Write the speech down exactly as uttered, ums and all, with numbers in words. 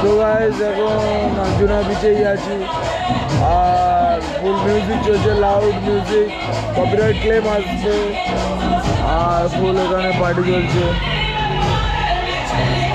So guys এখন আঞ্জনা বিচেই আছি আর ফুল মিউজিক চলছে, লাউড মিউজিক, কপিরাইট ক্লেম আসবে আর ফুল এখানে পার্টি চলছে।